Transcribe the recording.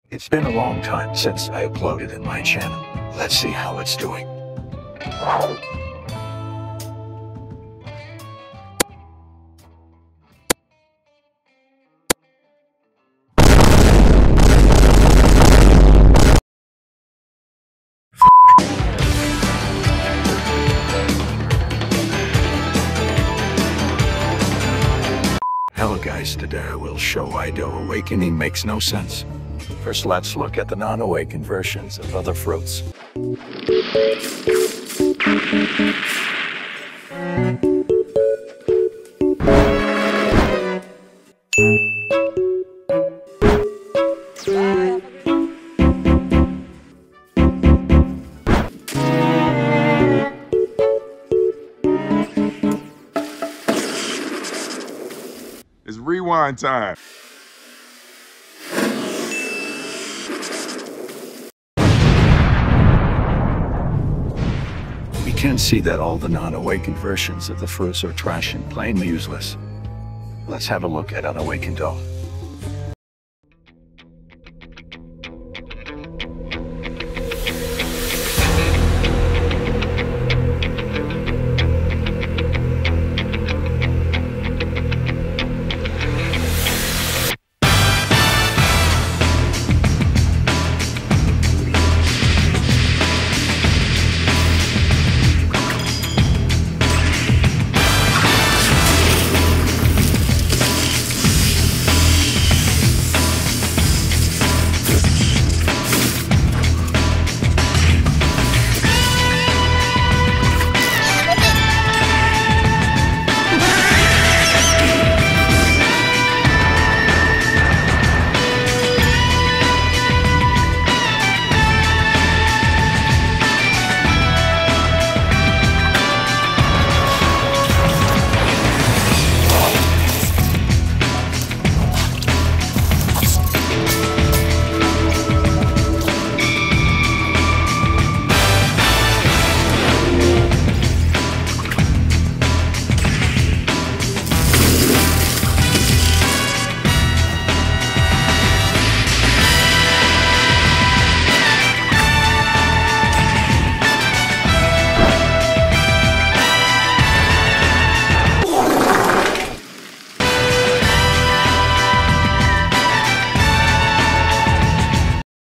It's been a long time since I uploaded in my channel. Let's see how it's doing. Hello guys, today I will show why the awakening makes no sense. First, let's look at the non-awakened versions of other fruits. It's rewind time. We can see that all the non-awakened versions of the fruits are trash and plainly useless. Let's have a look at unawakened dough.